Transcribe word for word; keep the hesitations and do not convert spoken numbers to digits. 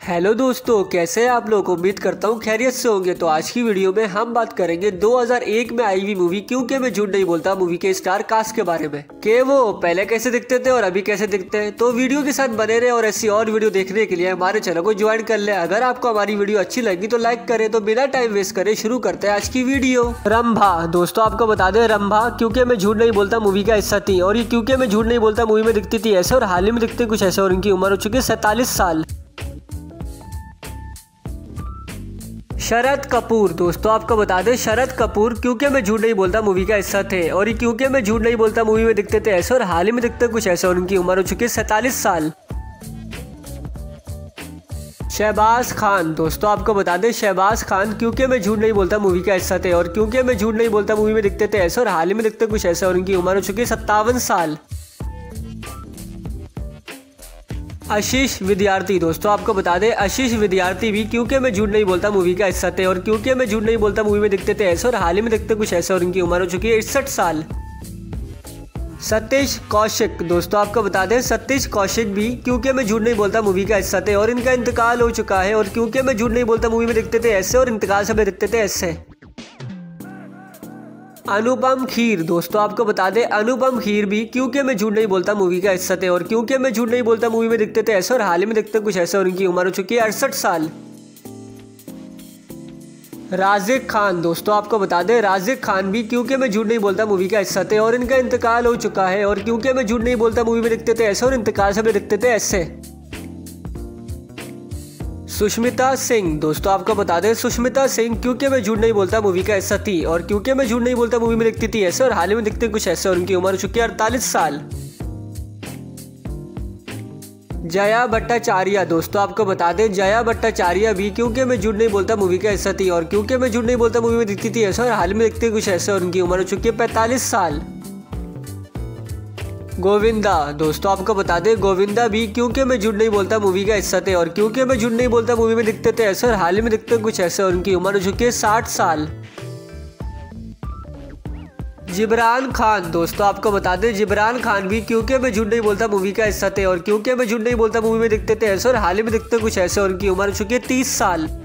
Hello दोस्तों, कैसे हैं आप लोग। उम्मीद करता हूँ खैरियत से होंगे। तो आज की वीडियो में हम बात करेंगे दो हज़ार एक में आई हुई मूवी क्योंकि मैं झूठ नहीं बोलता मूवी के स्टार कास्ट के बारे में कि वो पहले कैसे दिखते थे और अभी कैसे दिखते हैं। तो वीडियो के साथ बने रहे और ऐसी और वीडियो देखने के लिए हमारे चैनल को ज्वाइन कर ले। अगर आपको हमारी वीडियो अच्छी लगी तो लाइक करे। तो बिना टाइम वेस्ट करे शुरू करते हैं आज की वीडियो। रंभा दोस्तों आपको बता दें, रंभा क्योंकि मैं झूठ नहीं बोलता मूवी का हिस्सा थी और ये क्योंकि मैं झूठ नहीं बोलता मूवी में दिखती थी ऐसे और हाल ही में दिखते कुछ ऐसे और इनकी उम्र हो चुकी है सैतालीस साल। शरद कपूर दोस्तों आपको बता दें, शरद कपूर क्योंकि मैं झूठ नहीं बोलता मूवी का हिस्सा थे और ये क्योंकि मैं झूठ नहीं बोलता मूवी में दिखते थे ऐसे और हाल ही में दिखते कुछ ऐसे और उनकी उम्र हो चुकी है सैतालीस साल। शहबाज खान दोस्तों आपको बता दें, शहबाज खान क्योंकि मैं झूठ नहीं बोलता मूवी का हिस्सा थे और क्योंकि मैं झूठ नहीं बोलता मूवी में दिखते थे ऐसे और हाल ही में दिखते कुछ ऐसे और उनकी उम्र हो चुकी है सत्तावन साल। आशीष विद्यार्थी दोस्तों आपको बता दें, आशीष विद्यार्थी भी क्योंकि मैं झूठ नहीं बोलता मूवी का हिस्सा थे और क्योंकि मैं झूठ नहीं बोलता मूवी में दिखते थे ऐसे और हाल ही में दिखते कुछ ऐसे और इनकी उम्र हो चुकी है इकसठ साल। सतीश कौशिक दोस्तों आपको बता दें, सतीश कौशिक भी क्योंकि मैं झूठ नहीं बोलता मूवी का हिस्सा थे और इनका इंतकाल हो चुका है और क्योंकि मैं झूठ नहीं बोलता मूवी में दिखते थे ऐसे और इंतकाल समय दिखते थे ऐसे। अनुपम खेर दोस्तों आपको बता दें, अनुपम खेर भी क्योंकि मैं झूठ नहीं बोलता मूवी का हिस्सा थे और क्योंकि मैं झूठ नहीं बोलता मूवी में दिखते थे ऐसे और हाल ही में दिखते कुछ ऐसे और उनकी उम्र हो चुकी है अड़सठ साल। राशिद खान दोस्तों आपको बता दें, राशिद खान भी क्योंकि मैं झूठ नहीं बोलता मूवी का हिस्सा थे और इनका इंतकाल हो चुका है और क्योंकि मैं झूठ नहीं बोलता मूवी में दिखते थे ऐसे और इंतकाल समय दिखते थे ऐसे। सुष्मिता सिंह दोस्तों आपको बता दें, सुष्मिता सिंह क्योंकि मैं झूठ नहीं बोलता मूवी का हिस्सा थी और क्योंकि मैं झूठ नहीं बोलता मूवी में दिखती थी ऐसे और हाल ही में दिखते कुछ ऐसे और उनकी उम्र हो चुकी है अड़तालीस साल। जया भट्टाचार्य दोस्तों आपको बता दें, जया भट्टाचार्य भी क्योंकि मैं झूठ नहीं बोलता मूवी का हिस्सा थी और क्योंकि मैं झूठ नहीं बोलता मूवी में दिखती थी ऐसे और हाल में दिखते कुछ ऐसे और उनकी उम्र हो चुकी है पैंतालीस साल। गोविंदा दोस्तों आपको बता दें, गोविंदा भी क्योंकि मैं झूठ नहीं बोलता मूवी का हिस्सा थे और क्योंकि मैं झूठ नहीं बोलता मूवी में दिखते थे ऐसे और हाल ही में दिखते कुछ ऐसे और उनकी उम्र हो चुकी है साठ साल। जिब्रान खान दोस्तों आपको बता दें, जिब्रान खान भी क्योंकि मैं झूठ नहीं बोलता मूवी का हिस्सा थे और क्योंकि मैं झूठ नहीं बोलता मूवी में दिखते थे ऐसे और हाल ही में दिखते कुछ ऐसे और उनकी उम्र हो चुकी है तीस साल।